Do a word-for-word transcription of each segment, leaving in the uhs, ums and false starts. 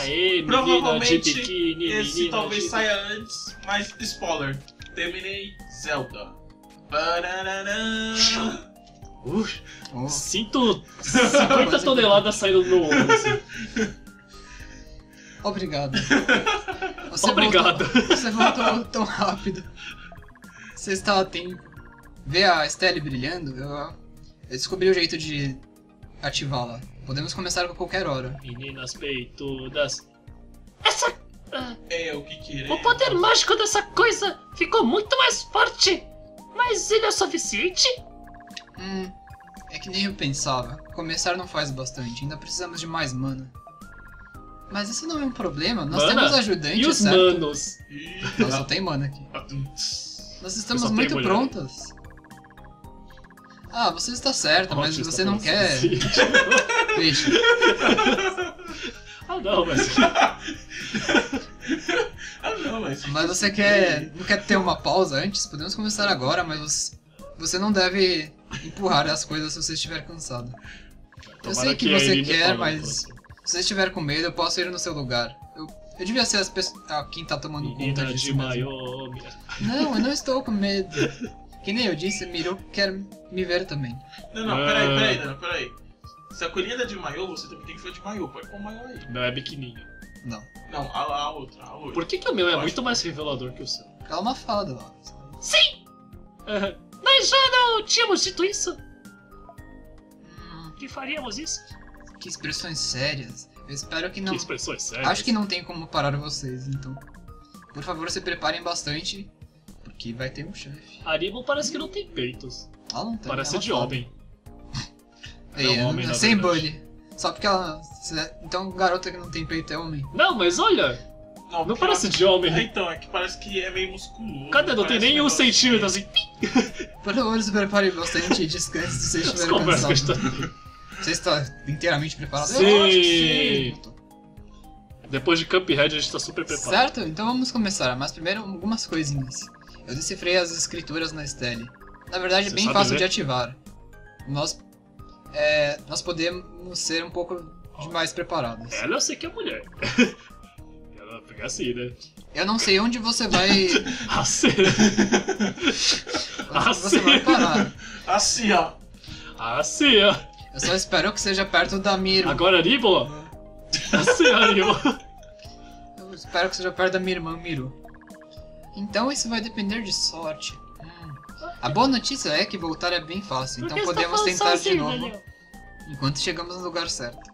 Aê, menina Provavelmente de biquíni, esse menina talvez de... saia antes, mas spoiler. Terminei Zelda. Barararã. Ux, Oh. sinto cinquenta toneladas saindo do meu ombro, assim. Obrigado. Você Obrigado. Voltou, você voltou tão rápido. Você está a tempo. Ver a Stelle brilhando, eu, eu descobri o jeito de ativá-la. Podemos começar a qualquer hora. Meninas peitudas. Essa... ah, É o que querer. o poder mágico dessa coisa ficou muito mais forte. Mas ele é o suficiente? Hum, é que nem eu pensava. Começar não faz bastante, ainda precisamos de mais mana. Mas isso não é um problema, nós Mana? temos ajudantes, E os certo? manos? Ih, Nós só tem mana aqui. Nós estamos Eu só muito tenho mulher. prontas. Ah, você está certa, mas Ótimo, você tá não falando quer... suficiente. Deixa. Ah não, mas... Ah, não, mas. Mas você quer... não quer ter uma pausa antes? Podemos começar agora, mas você, você não deve empurrar as coisas se você estiver cansado. Eu sei que a você Irine quer, falou, mas falou. se você estiver com medo, eu posso ir no seu lugar. Eu, eu devia ser as pessoas, ah, quem tá tomando conta Menina disso de mesmo. maiô... Não, eu não estou com medo. Que nem eu disse, Miru quer me ver também. Não, não, peraí, peraí, não, peraí. Se a coelhinha tá de maiô, você também tem que ser de maiô. Pode pôr maiô aí. Não, é biquininho. Não. Não, a, a outra, a outra. Por que que o meu é Eu muito mais revelador que o seu? Ela é uma fada lá. Sim! Nós já não tínhamos dito isso? Hum, Que faríamos isso? que expressões sérias. Eu espero que não... Que expressões sérias. Acho que não tem como parar vocês, então. Por favor, se preparem bastante, porque vai ter um chefe. Aribo parece que não tem peitos. Ela não tem. Parece ela de fala. homem. É, É um homem, na sem verdade. bully. Só porque ela... Então, garota que não tem peito é homem. Não, mas olha, não porque parece ela- de homem. É, então, é que parece que é meio musculoso. Cadê? Não tem parece nem um negócio centímetro de- assim. Por favor, se preparem bastante e descanse se vocês As estiverem conversas que cansados. estão... Você está inteiramente preparado? Sim. Eu acho que sim. Depois de Cuphead a gente tá super preparado. Certo? Então vamos começar, mas primeiro algumas coisinhas. Eu decifrei as escrituras na Stelle. Na verdade, é Você bem sabe fácil ler? de ativar. Nós, é, nós podemos ser um pouco demais preparados. Ela eu sei que é mulher. Ela fica assim, né? Eu não sei onde você vai... Assim. onde você vai parar. Assim, ó. Assim, ó. Eu só espero que seja perto da Miro. Agora Aribo? Assim, Aribo. Eu espero que seja perto da minha irmã Miru. Então isso vai depender de sorte. Hum. A boa notícia é que voltar é bem fácil, então podemos tentar de novo enquanto chegamos no lugar certo.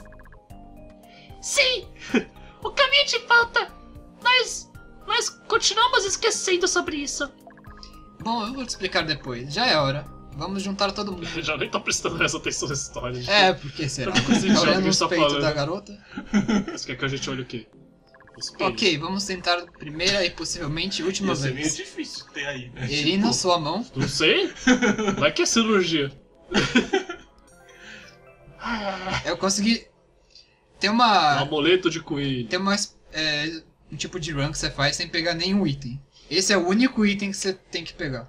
Sim! O caminho te falta! Mas... Nós continuamos esquecendo sobre isso. Bom, eu vou te explicar depois. Já é hora. Vamos juntar todo mundo. Eu já nem tô prestando mais atenção nessa história. gente. É, porque será? Tá Você tá jogo olhando que os tá peitos falando. da garota? Você quer que a gente olhe o quê? Os peitos. Ok, vamos tentar primeira e possivelmente última Ia ser meio vez. difícil ter aí, né? Irina, Tipo, sua mão. Não sei? Vai que é cirurgia. Eu consegui... Tem Um uma... amuleto de coelho. Tem uma... é, um tipo de run que você faz sem pegar nenhum item. Esse é o único item que você tem que pegar.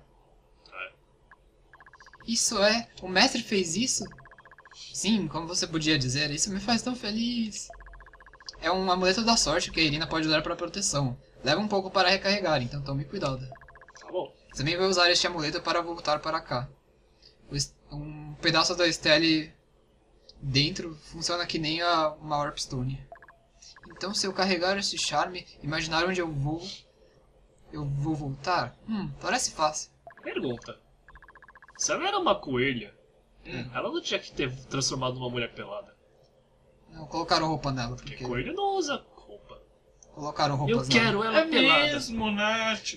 Isso é... O mestre fez isso? Sim, como você podia dizer, isso me faz tão feliz. É um amuleto da sorte que a Irina pode usar para proteção. Leva um pouco para recarregar, então tome cuidado. Tá bom. Você também vai usar este amuleto para voltar para cá. O es- Um pedaço da Stelle dentro funciona que nem a, uma Warpstone. Então se eu carregar este charme, imaginar onde eu vou... Eu vou voltar? Hum, parece fácil. Pergunta. Se ela era uma coelha, Hum. ela não tinha que ter transformado numa mulher pelada. Não, colocaram roupa nela, Porque porque... coelho não usa roupa. Colocaram roupas Eu nela. quero ela É pelada. mesmo, né? Tipo,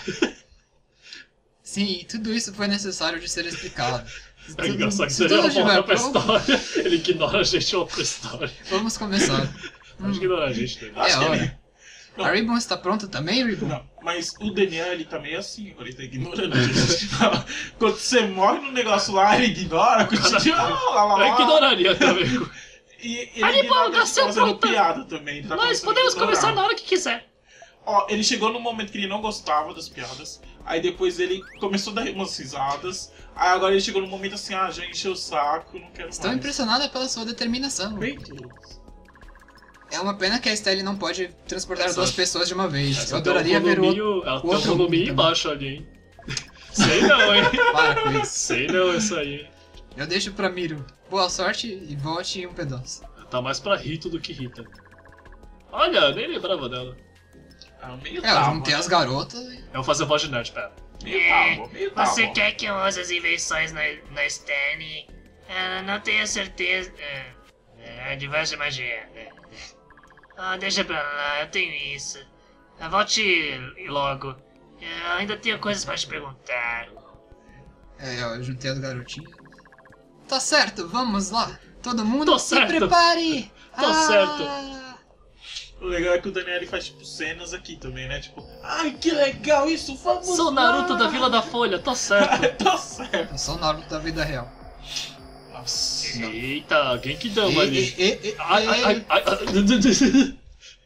Sim, tudo isso foi necessário de ser explicado. É engraçado que Se se ele tudo estiver volta pra pronto, história, ele ignora a gente em outra história. vamos começar. Acho que ignora a gente também. acho É que hora. ele... Não. A Ribbon está pronta também, Ribbon? Não, mas o Daniel, ele tá meio assim, ele tá ignorando a gente. Quando você morre no negócio lá, ele ignora, continua, lá, lá, lá. Eu ignoraria também. E ele Ali, ignora bom, que a gente tá nasceu fazendo pronta. piada também. Ele tá Nós começando a podemos ignorar. começar na hora que quiser. Ó, ele chegou num momento que ele não gostava das piadas, aí depois ele começou a dar umas risadas, aí agora ele chegou num momento assim, ah, já encheu o saco, não quero Estou mais. impressionada pela sua determinação. Peitos. É uma pena que a Estelle não pode transportar Essa- duas pessoas de uma vez. Essa Eu adoraria tem um ver o outro. voluminho- Ela tem um outro voluminho mundo embaixo ali, hein? Sei não, hein? Para com isso. Sei não isso aí, hein? Eu deixo pra Miro. Boa sorte e volte em um pedaço. Tá mais pra Rito do que Rita. Olha, nem lembrava dela. Ah, meio É, eu tábua, juntei né? as garotas e... Eu vou fazer voz de nerd, pera. Meio tábua, meio tábua. Você quer que eu use as invenções na, na Stanley? Ah, não tenho certeza. É, é diversa magia. É, é. Ah, deixa pra lá, eu tenho isso. Ah, volte logo. Eu ainda tenho coisas pra te perguntar. É, eu juntei as garotinhas. Tá certo, vamos lá. Todo mundo Tô se certo. prepare. Tô Ah, certo. O legal é que o Daniel faz tipo cenas aqui também, né? Tipo, ai que legal isso, vamos Sou o lá. Naruto da Vila da Folha, tô certo. Tá certo. Eu sou o Naruto da vida real. Nossa. Eita, Genkidama E, ali. e, e, e, Ai, ai, e- ai, ai, ai.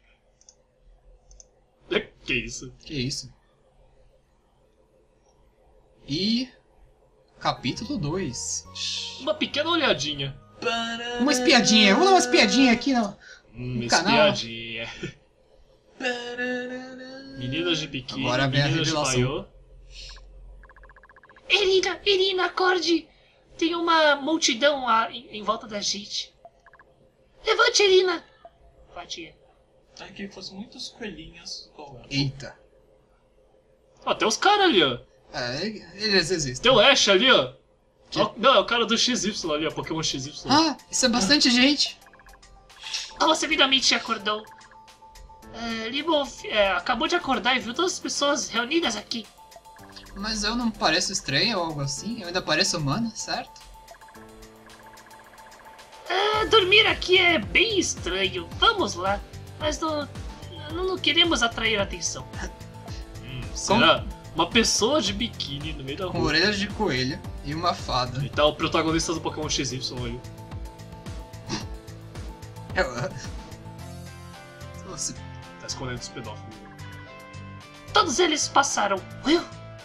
Que isso? Que isso? E... Capítulo dois. Uma pequena olhadinha. Uma espiadinha. Vamos dar uma espiadinha aqui, não. Hum, Um canal. espiadinha. Meninas de biquíni, Agora vem a meninas de revelação. maiô. Irina, Irina, acorde! Tem uma multidão lá em, em volta da gente. Levante, Irina! Fatia. Ai, que fosse muitos coelhinhos. Oh, Eita. Ó, tem os caras ali, ó. É, eles existem. Tem o Ash ali, ó. Que? Ó, não, é o cara do X Y ali, ó. Pokémon X Y. Ah, isso é bastante gente. Ah, você finalmente acordou. É, Limon é, acabou de acordar e viu todas as pessoas reunidas aqui. Mas eu não pareço estranho ou algo assim? Eu ainda pareço humana, certo? É, dormir aqui é bem estranho. Vamos lá. Mas não, não, não queremos atrair atenção. Hum, será? Uma pessoa de biquíni no meio da Com rua. orelhas de coelho e uma fada. E tá o protagonista do Pokémon X Y ali. Eu... Você... Tá escondendo os pedófilos. Todos eles passaram. Will?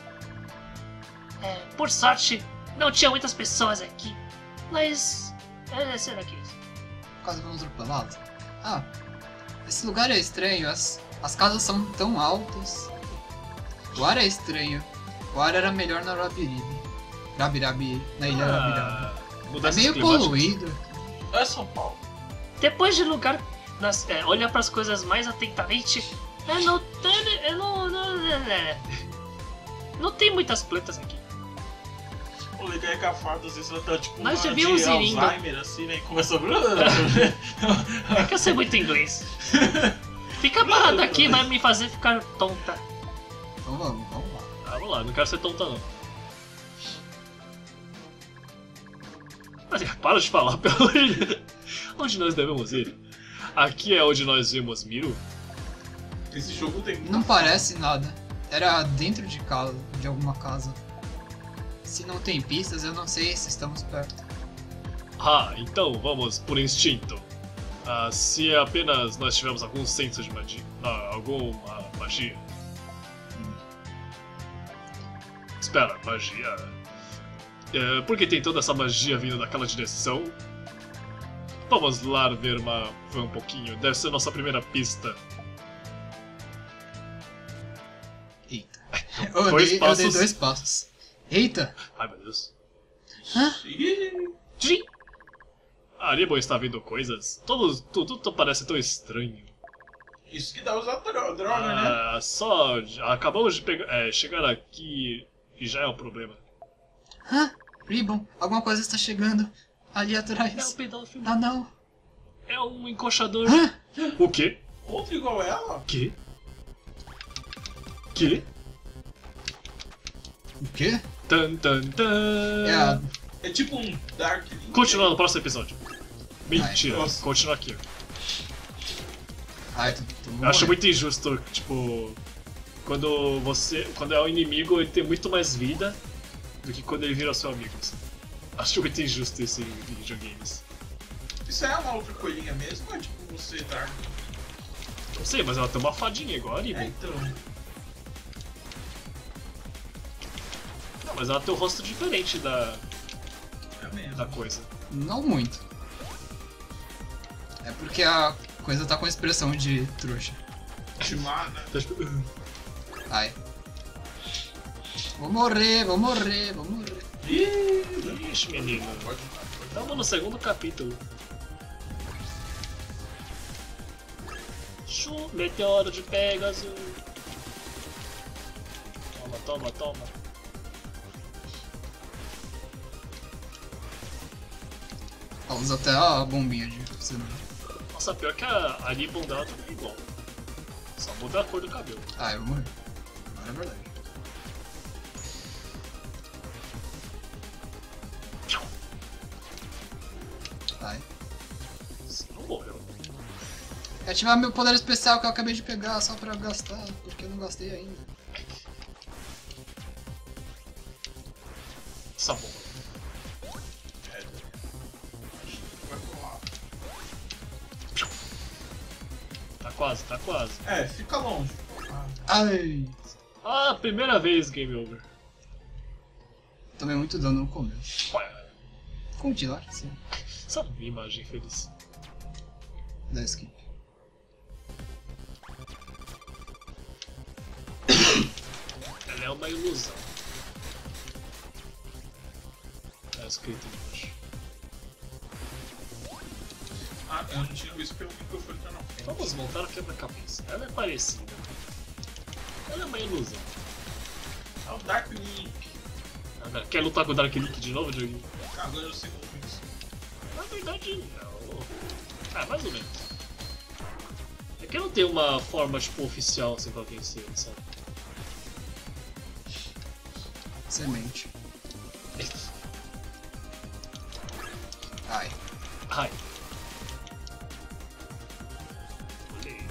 É, por sorte, não tinha muitas pessoas aqui. Mas. É, será que é isso? Quase fomos atropelados. Ah, esse lugar é estranho. As, as casas são tão altas. O ar é estranho. O ar era melhor na Rabiribe. Rabirabi, na ilha Rabirabi. Ah, É mudanças meio climáticas. poluído. É São Paulo. Depois de lugar. Nas, é, olhar para as coisas mais atentamente. É, não tem. É, não, não, é, não tem muitas plantas aqui. O legal é que a farda às vezes ela tá tipo Nós uma devíamos de ir indo. Alzheimer assim, né? E começa a... É que eu sei muito inglês. Fica parado aqui, vai me fazer ficar tonta. Então vamos, vamos lá. Ah, vamos lá, não quero ser tonta não. Mas para de falar, pelo amor de Deus. Onde nós devemos ir? Aqui é onde nós vimos Miro? Esse jogo tem muita Não farda. parece nada. Era dentro de casa, de alguma casa. Se não tem pistas, eu não sei se estamos perto. Ah, então vamos por instinto. Ah, se apenas nós tivermos algum senso de magia. Ah, alguma magia. Hum. Espera, magia. É, por que tem toda essa magia vindo daquela direção? Vamos lá ver, uma, ver um pouquinho. Deve ser nossa primeira pista. Eita. Eu Dois dei, eu passos. dei dois passos. Eita! Ai meu Deus. Hã? Ih, Trim. A Ribbon está vendo coisas? Tudo, tudo, tudo parece tão estranho. Isso que dá usar dro- droga, né? Ah, só acabamos de pegar, é, chegar aqui e já é um problema. Hã? Ribbon, alguma coisa está chegando ali É um atrás. pedófilo. Ah não. É um encoxador. Hã? O quê? Outro igual ela? Quê? Quê? O quê? Tan, tan, tan. É a... É tipo um Dark Link. Continua no próximo episódio. Mentira, Ai, nossa. continua aqui. Ai, tu, tu Eu acho muito injusto, tipo, quando você, quando é um inimigo, ele tem muito mais vida do que quando ele vira seu amigo. Assim. Acho muito injusto isso em videogames. Isso é uma outra coelhinha mesmo? Ou é tipo você Dark? Não sei, mas ela tem uma fadinha igual a É, Ribbon. então. Não, mas ela tem um rosto diferente da, É mesmo. da coisa. Não muito. É porque a coisa tá com expressão de trouxa. Timada. Tá tipo, uh, Ai. Vou morrer, vou morrer, vou morrer. Ih, Ixi, menino. pode, pode. Estamos no segundo capítulo. Chu, meteoro de Pegasus. Toma, toma, toma. Ela usa até a bombinha de cenoura. Nossa, pior que a, a ribbon dela também é igual. Só muda a cor do cabelo. Ah, eu vou morrer. Agora é verdade. Ai. Você não morreu. Ativar meu poder especial que eu acabei de pegar só pra gastar, porque eu não gastei ainda. Essa bomba. Vai rolar. Tá quase, tá quase. É, fica longe. Ah, Ai! Ah, primeira vez game over. Tomei muito dano no começo. Ué, Continuar, sim. essa imagem feliz. Da skip. Ela é uma ilusão. Tá escrito embaixo. ah, eu não tinha visto pelo microfone tá não. Vamos montar o quebra-cabeça. Ela é parecida. Ela é uma ilusão. É o Dark Link. Ela- Quer lutar com o Dark Link de novo, Dioguinho? Agora eu sei como isso. Na verdade, não. Ah, mais ou menos. É que não tem uma forma, tipo, oficial assim pra vencer, sabe? Semente. Ai. Ai. Olhei.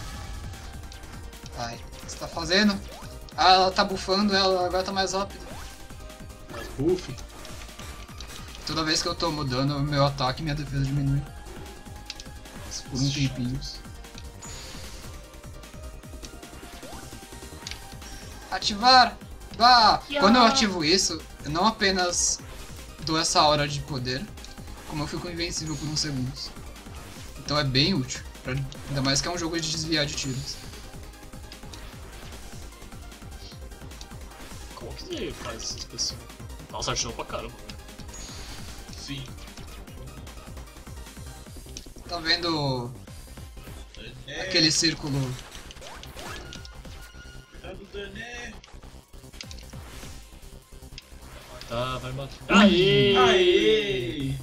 Ai. O que você tá fazendo? Ah, ela tá bufando, ela agora tá mais rápido. Mas buff. Toda vez que eu tomo dano, meu ataque e minha defesa diminui. Por um tempinho. Ativar! Bah! Quando eu ativo isso, eu não apenas dou essa aura de poder, como eu fico invencível por uns segundos. Então é bem útil. Pra, ainda mais que é um jogo de desviar de tiros. Como que você faz essa expressão? Nossa, atirou pra caramba. Sim. Tá vendo É, aquele círculo? Cuidado, Dané. Tá, vai matar. Aê! Aê!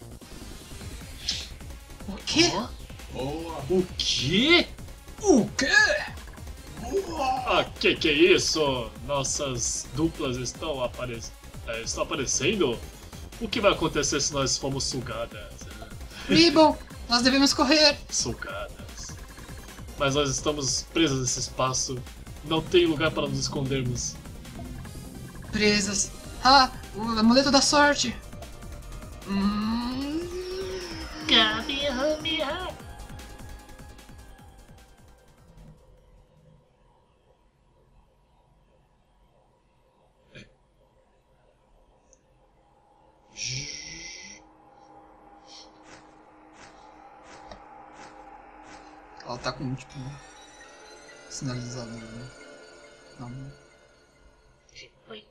O quê? Ó, Boa! o quê? O quê? Boa! Ah, que que é isso? Nossas duplas estão, apare... eh, estão aparecendo? O que vai acontecer se nós formos sugadas? Ribbon! Nós devemos correr! Sugadas. Mas nós estamos presos nesse espaço. Não tem lugar para nos escondermos. Presas! Ah! O amuleto da sorte! Hum... Kamehameha. Ela tá com, tipo, sinalizador, né? Não. Oi.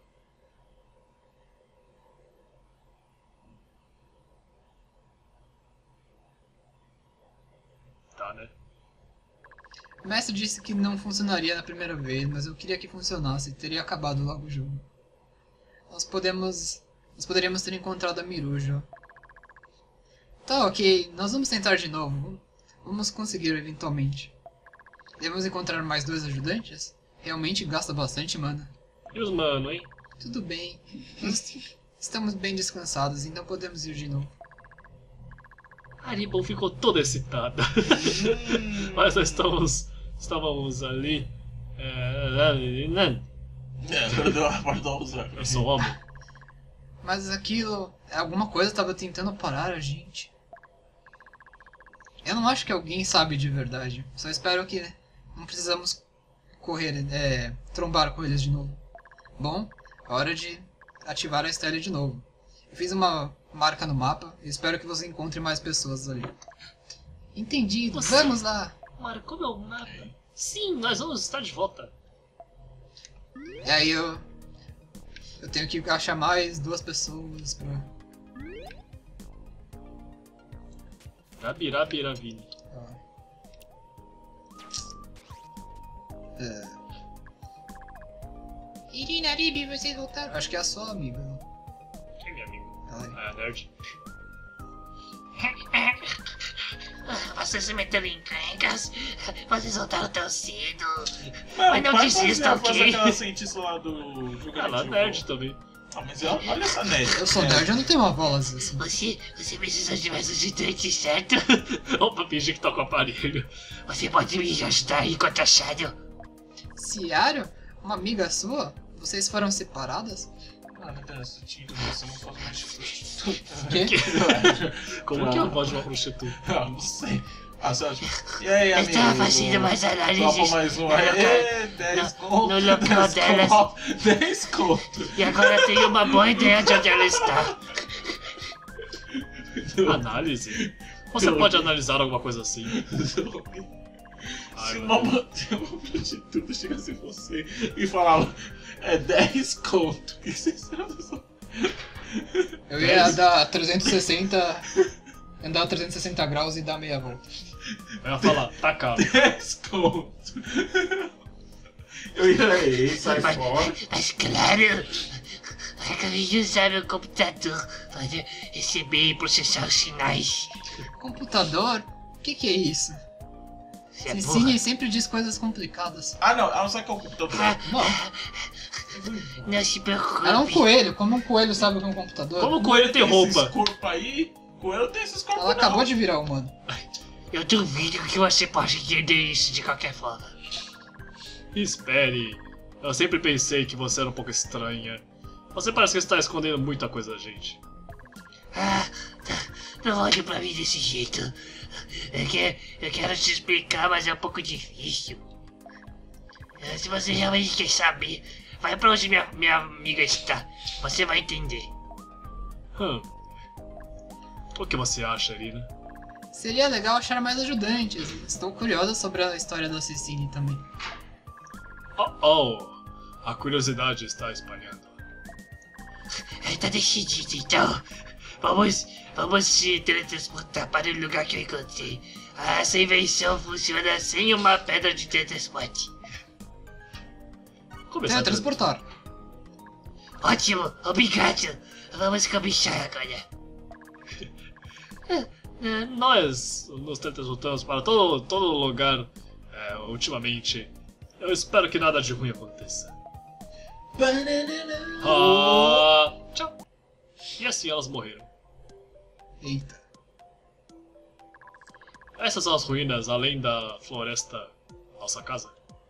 Tá, né? O mestre disse que não funcionaria na primeira vez, mas eu queria que funcionasse e teria acabado logo o jogo. Nós podemos... Nós poderíamos ter encontrado a Miruja. Tá, ok. Nós vamos tentar de novo. Vamos conseguir eventualmente. Devemos encontrar mais dois ajudantes? Realmente gasta bastante mana. E os mano, hein? Tudo bem. Nós estamos bem descansados, então podemos ir de novo. A Ribbon ficou toda excitada. Mas nós estamos, estávamos ali. É, É, agora deu a parte do usar. eu sou homem. Mas aquilo... Alguma coisa estava tentando parar a gente. Eu não acho que alguém sabe de verdade. Só espero que não precisamos correr, é, trombar com eles de novo. Bom, é hora de ativar a Estelle de novo. Eu fiz uma marca no mapa e espero que você encontre mais pessoas ali. Entendido, Você- vamos lá. Marcou meu mapa. Sim, nós vamos estar de volta. E aí eu... Eu tenho que achar mais duas pessoas pra... Rabirabiravini. Ó. É... Irina, Ribi, vocês voltaram? Acho que é a sua amiga. Quem é meu amigo? Ela é- Ah, nerd. Você se meteu em encrencas? Vocês voltaram tão cedo. Mas Mas não vai desista, fazer, ok? fazer aquela cientista lá do jogo Ela é nerd também. Ah, mas olha olha essa nerd. Eu sou nerd, eu não tenho uma voz assim. Você, você precisa de mais ajudante, certo? Opa, fingi que tá com o aparelho. Você pode me ajudar aí com a Shadow? Ciário? Uma amiga sua? Vocês foram separadas? Ah, não tem sentido, você não faz mais prostituta. Quê? Como que é a voz de uma prostituta? Ah, não sei. Ah, você acha? E aí, Eu amigo? estava fazendo mais análises. Topa mais um no aí. local- dez no- conto. no local dez delas. conto, dez conto. E agora eu tenho uma boa ideia de onde ela está. Análise? Você pode analisar alguma coisa assim? Ai, Se meu uma, Deus. se uma prostituta chegasse em você e falava, é dez conto, o que você sabe? Eu ia dar trezentos e sessenta... Andar trezentos e sessenta graus e dar meia volta. Ela fala, tá caro. dez conto. Eu ia, ei, sai Mas, fora. mas claro, acabei de usar meu computador para receber e processar os sinais. Computador? O que que é isso? Você é burra. Cecília sempre diz coisas complicadas. Ah, não, ela não sabe que é o computador. Ah, Não, não se preocupe. ela é um coelho. Como um coelho sabe o que é um computador? Como o coelho tem Esses roupa? corpos aí, coelho tem esses corpos Ela não. acabou de virar humano. Eu duvido que você possa entender isso de qualquer forma. Espere. Eu sempre pensei que você era um pouco estranha. Você parece que está escondendo muita coisa da gente. Ah, tá- não olhe pra mim desse jeito. Eu quero, eu quero te explicar, mas é um pouco difícil. Eh, Se você realmente quer saber, vai pra onde minha, minha amiga está. Você vai entender. Hum. O que você acha, Irina? Seria legal achar mais ajudantes. Estou curiosa sobre a história da Cecília também. Oh, oh. A curiosidade está espalhando. Eh, Tá decidido, então. Vamos, vamos se teletransportar para o lugar que eu encontrei. Essa invenção funciona sem uma pedra de teletransporte. Começar Teletransportar. Ótimo, obrigado. Vamos cobiçar agora. É, nós nos teletransportamos para todo, todo lugar é, ultimamente. Eu espero que nada de ruim aconteça. Ah, tchau. E assim elas morreram. Eita. Essas são as ruínas além da floresta nossa casa.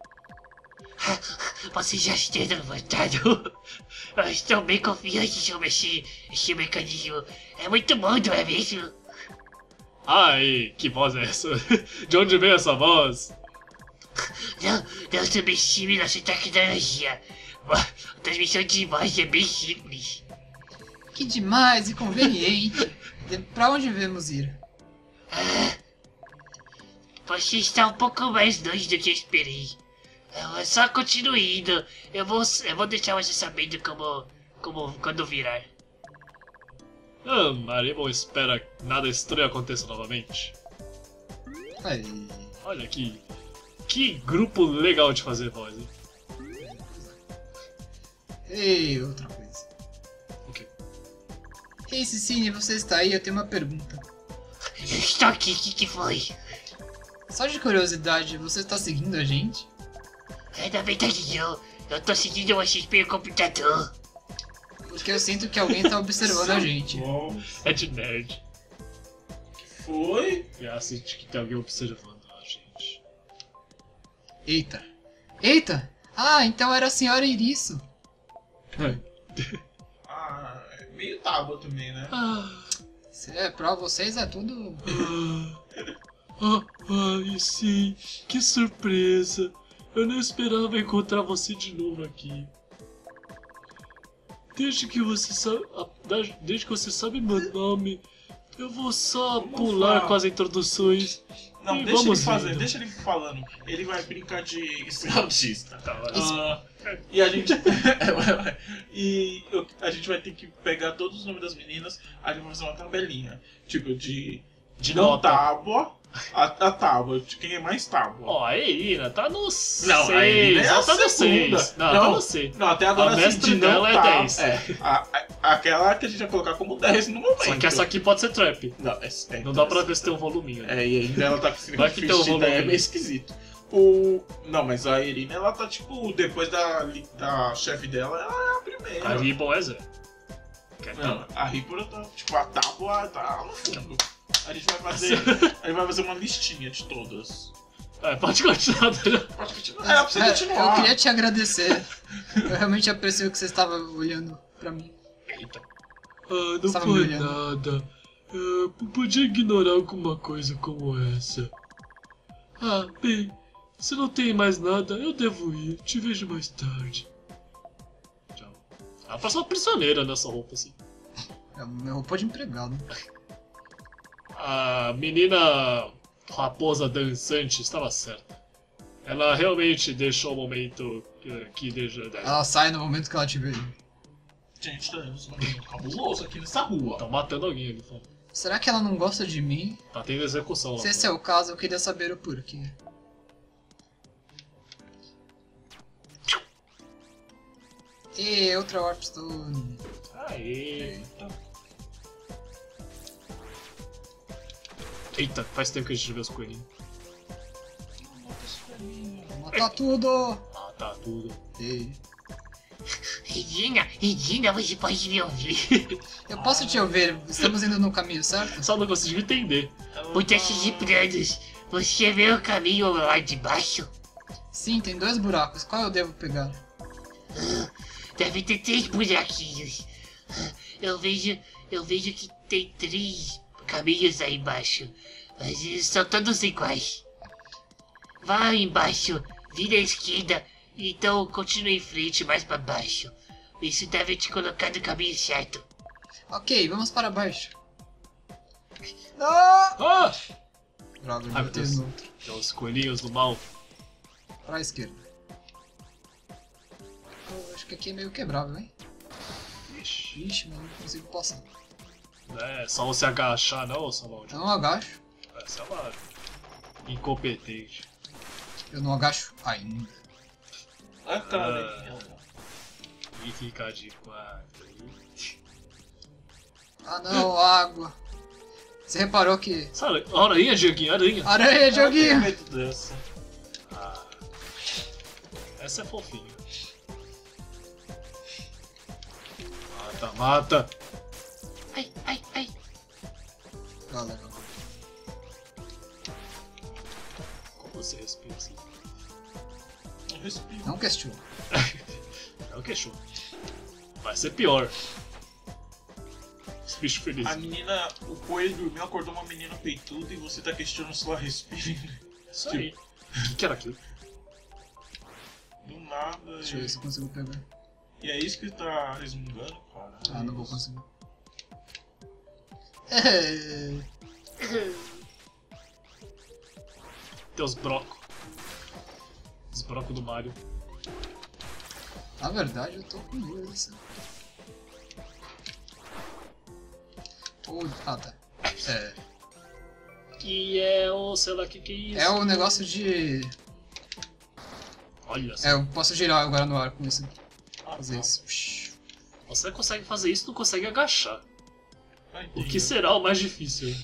Você já está levantado? Eu estou bem confiante sobre esse, esse mecanismo. É muito bom, não é mesmo? Ai, que voz é essa? De onde veio essa voz? Não, não subestime nossa tecnologia. A transmissão de voz é bem simples. Que demais e conveniente. De- Pra onde devemos ir? Você está um pouco mais longe do que eu esperei. Ah, Só continue indo. Eu vou, eu vou deixar você sabendo como, como quando virar. Ah, Maribel espera que nada estranho aconteça novamente. Aí. Olha que. Que grupo legal de fazer voz, hein? Ei, outra coisa. O quê? Ei, Cecília, você está aí? Eu tenho uma pergunta. Eu estou aqui, o que, que foi? Só de curiosidade, você está seguindo a gente? É, na verdade não. Eu tô seguindo vocês pelo computador. Porque eu sinto que alguém está observando a gente. Bom, É de nerd. foi? E assim que tem alguém observando a gente. Eita. Eita! Ah, então era a senhora Iriço. Ah, é meio tábua também, né? Ah, É, pra vocês é tudo... ah, ai, sim, que surpresa. Eu não esperava encontrar você de novo aqui. Desde que você sabe, ah, da- desde que você sabe meu nome, Eu vou só Vamos pular falar. com as introduções. Não, E deixa ele vamos fazer, indo. deixa ele falando. Ele vai brincar de estrategista. Tá, vai. Ah, e a gente. É, vai, vai. E eu- a gente vai ter que pegar todos os nomes das meninas, a gente vai fazer uma tabelinha. Tipo, de. De não nota. tábua, a, a tábua, de quem é mais tábua. Ó, a Irina tá no Não, a Irina seis. é a Ela tá no segunda. seis. Não, Não. tá no seis. Não, até agora A assim, mestre de não dela é tá- dez. É, a- a- aquela que a gente vai colocar como dez no momento. Só que essa aqui pode ser trap. Não, é, é, Não dá pra ver se tem um voluminho. né? É, e ainda ela tá com Vai que tem um ficha, volume. é meio esquisito. O... Não, mas a Irina, ela tá tipo, depois da, da chefe dela, ela é a primeira. A Ribbon é zero. Quer Não, a Ripura tá, tipo, a tábua tá no fundo. A gente vai fazer. A gente vai fazer uma listinha de todas. É, pode continuar. Daniel. Pode continuar. É, precisa É, continuar. eu queria te agradecer. Eu realmente aprecio que você estava olhando pra mim. Eita. Ah, não Estava me foi olhando. nada. Eu podia ignorar alguma coisa como essa. Ah, bem, se não tem mais nada, eu devo ir. Te vejo mais tarde. Tchau. Ela parece uma prisioneira nessa roupa, assim. É minha roupa de empregado. A menina raposa dançante estava certa. Ela realmente deixou o momento que, que deixa. Ela sai no momento que ela te vê. Gente, tá um momento cabuloso aqui nessa rua. Tá matando alguém ali fora. Será que ela não gosta de mim? Tá tendo execução lá. Se esse é o caso, eu queria saber o porquê. E outra Warpstone. Aê. Eita, faz tempo que a gente vê os coelhinhos. Vou matar tudo! Ah, tá tudo. Ei. Regina, Regina, você pode me ouvir? Eu posso te ouvir, estamos indo no caminho, certo? Só não consegui entender. Mudanças de planos. Você vê o caminho lá de baixo? Sim, tem dois buracos, qual eu devo pegar? Deve ter três buraquinhos. Eu vejo, eu vejo que tem três caminhos aí embaixo. Mas eles são todos iguais. Vá embaixo, vira à esquerda, então continue em frente mais para baixo. Isso deve te colocar no caminho certo. Ok, vamos para baixo. Ah! Ah! Droga, eu Ai, meu botei Deus. no outro. Tem os coelhinhos do mal. Para a esquerda. Eu acho que aqui é meio quebrável, hein? Ixi. Ixi, mas eu não consigo passar. É só você agachar, não, Samuel? Eu não agacho. Essa é uma incompetente. Eu não agacho ainda. A cara. E ficar de quatro. Ah não, água. Você reparou que... Sabe, aranha, Dieguinho, aranha. Aranha, Eu tenho Dioguinho! medo dessa. Ah, essa é fofinha. Mata, mata. Ai, ai, ai. Galera, Como você respira assim? Eu respiro. não questiona. É o que achou. Vai ser pior. Esse bicho feliz. A menina, o coelho dormiu, acordou uma menina peituda e você tá questionando se ela respira. Isso aí. O que, que era aquilo? Do nada. Deixa eu ver se eu consigo pegar. E é isso que tá resmungando, cara. Ah, não vou conseguir. É... Tem os brocos. Os brocos do Mario. Na verdade, eu tô com dúvida dessa. Ou... Ah, tá. É... Que é o... sei lá o que que é isso. É o negócio de... Olha só. É, eu posso girar agora no ar com isso. Ah, Fazer tá. isso. Você consegue fazer isso e não consegue agachar. Ah, O entendi. que será o mais difícil?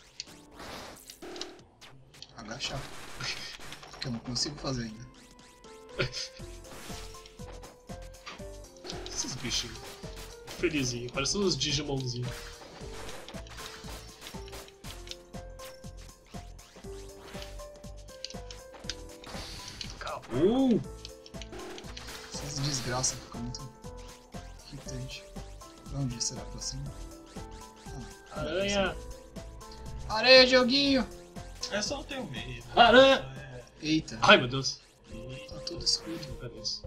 Agachar. Que eu não consigo fazer ainda. Esses bichinhos. Felizinho. Parece uns Digimonzinhos. Acabou! Essas desgraças ficam muito irritante. Pra onde será? Pra cima? Ah, Aranha! areia, Dioguinho! Essa eu não tenho medo. Aranha! É. Eita, Ai meu Deus! tá tudo escuro. Cadê isso?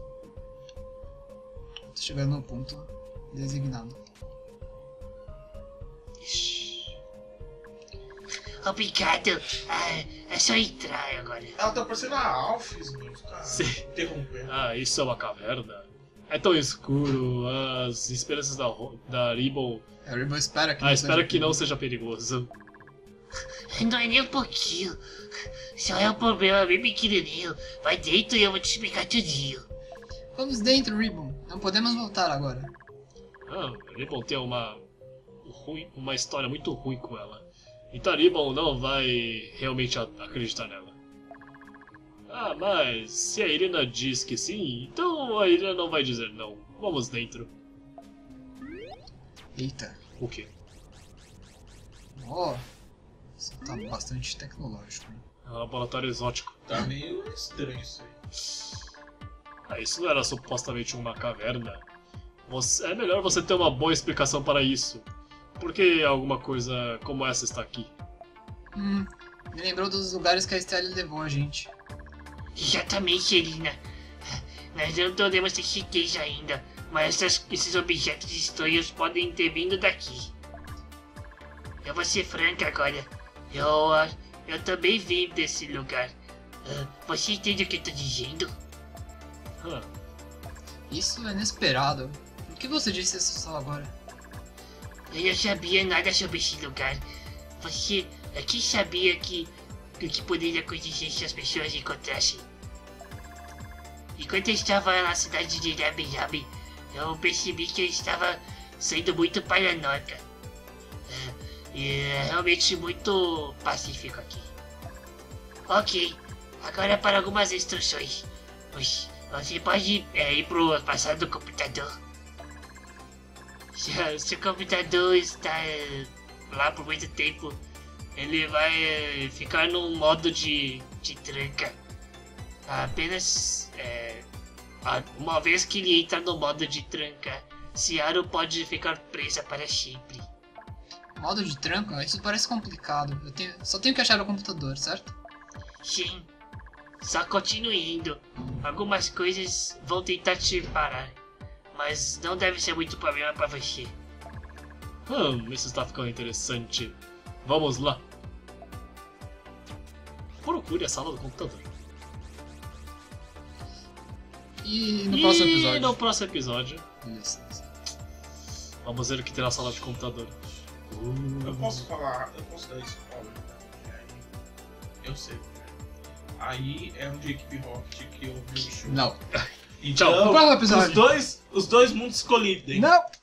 Tô chegando no ponto designado. Ixi. Obrigado. Ah, é só entrar agora. Ela tá parecendo a Alphys, meu. Cara, Sim. interrompendo. Ah, isso é uma caverna? É tão escuro, as esperanças da, Ro- da Ribbon... A Ribbon espera que Ah, não espero seja que não perigoso. seja perigoso. Não é nem um pouquinho. Só é um problema bem pequenininho. Vai dentro e eu vou te explicar tudinho. Vamos dentro, Ribbon. Não podemos voltar agora. Ah, a Ribbon tem uma... ruim- uma história muito ruim com ela. Então a Ribbon não vai realmente a- acreditar nela. Ah, mas se a Irina diz que sim, então a Irina não vai dizer não. Vamos dentro. Eita. O quê? Ó, isso tá bastante tecnológico. Né? É um laboratório exótico. Tá meio estranho isso aí. Ah, isso não era supostamente uma caverna. Você- é melhor você ter uma boa explicação para isso. Por que alguma coisa como essa está aqui? Hum, me lembrou dos lugares que a Estelle levou a gente. Exatamente, Elina. Nós não podemos ter certeza ainda, mas essas- esses objetos estranhos podem ter vindo daqui. Eu vou ser franca agora. Eu, ah, eu também vim desse lugar. Ah, você entende o que eu tô dizendo? Ah, Isso é inesperado. Por que você disse isso só agora? Eu não sabia nada sobre esse lugar. Você aqui sabia que o que poderia acontecer se as pessoas encontrassem? Enquanto eu estava na cidade de Rabi Rabi, eu percebi que eu estava sendo muito paranoica. É, e é realmente muito pacífico aqui. Ok, agora para algumas instruções. Você você pode é, ir pro passado do computador. Se, se o computador está é, lá por muito tempo, ele vai é, ficar num modo de, de tranca. Apenas é, a- uma vez que ele entra no modo de tranca, Ciaro pode ficar presa para sempre. Modo de tranca? Isso parece complicado. Eu tenho, só tenho que achar o computador, certo? Sim, só continue indo. Algumas coisas vão tentar te parar, mas não deve ser muito problema para você. hum, isso está ficando interessante. Vamos lá. Procure a sala do computador. E no próximo E episódio. no próximo episódio, Isso. vamos ver o que tem na sala de computador. Eu posso falar, eu posso dar spoiler, tá? E aí, eu sei. Aí é um de equipe Rocket que eu vi o show. Não. Então, No próximo episódio. os dois, os dois mundos colidem. Não!